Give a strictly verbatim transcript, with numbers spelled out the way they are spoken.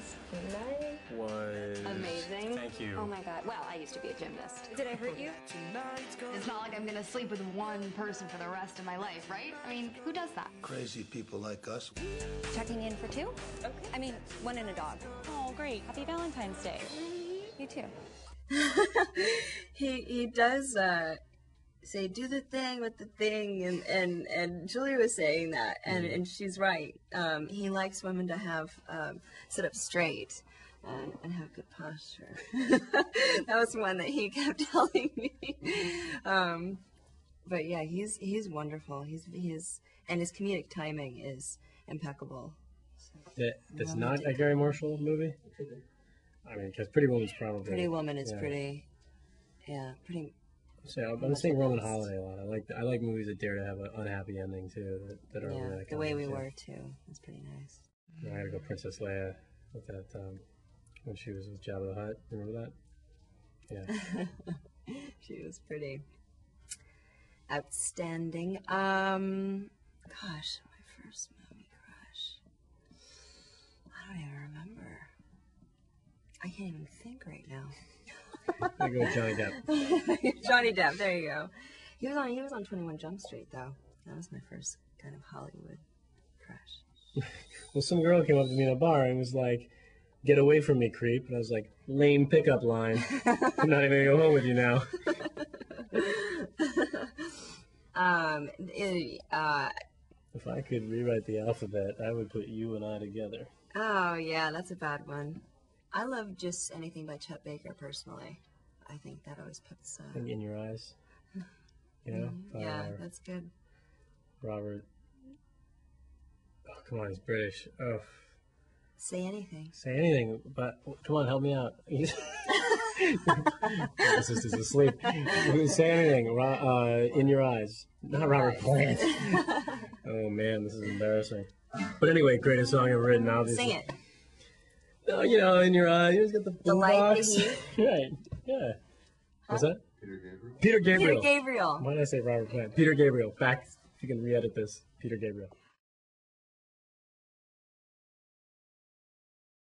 Last night was amazing. Thank you. Oh my God. Well, I used to be a gymnast. Did I hurt you? It's not like I'm gonna sleep with one person for the rest of my life, right? I mean, who does that? Crazy people like us. Checking in for two? Okay. I mean, one and a dog. Oh, great. Happy Valentine's Day. You too. he he does uh, say, do the thing with the thing, and, and, and Julie was saying that, and, Mm-hmm. and she's right. Um, he likes women to have, um, sit up straight and, and have good posture. That was one that he kept telling me. Um, but yeah, he's he's wonderful. He's he's and his comedic timing is impeccable. So, That, that's love not it. a Gary Marshall movie? I mean, because Pretty Woman's probably... Pretty Woman is yeah. pretty, yeah, pretty... So I'm, I'm seeing Roman Holiday a lot. I like I like movies that dare to have an unhappy ending, too, that, that are Yeah, romantic. The Way We endings, yeah. Were, too. It's pretty nice. I had to go Princess Leia with that, um, when she was with Jabba the Hutt. Remember that? Yeah. She was pretty outstanding. Um, gosh, my first movie crush. I don't even remember. I can't even think right now. I go with Johnny Depp. Johnny Depp, there you go. He was on. He was on twenty-one Jump Street, though. That was my first kind of Hollywood crush. Well, some girl came up to me in a bar and was like, "Get away from me, creep." And I was like, "Lame pickup line. I'm not even gonna go home with you now." um, it, uh, If I could rewrite the alphabet, I would put you and I together. oh yeah, that's a bad one. I love just anything by Chet Baker personally. I think that always puts. Uh, In your eyes. You know? mm, yeah, Uh, that's good. Robert. Oh, come on, he's British. Oh, Say anything. say anything, but come on, help me out. My sister's asleep. Say anything. Ro- uh, in your eyes. Not Robert Plant. Oh man, this is embarrassing. But anyway, greatest song ever written. Obviously. Sing it. Oh, you know, in your eyes. He's got the The light, the box. heat. Right. Yeah. What's that? Peter Gabriel. Peter Gabriel. Peter Gabriel. Why did I say Robert Plant? Peter Gabriel. Back. If you can re-edit this. Peter Gabriel.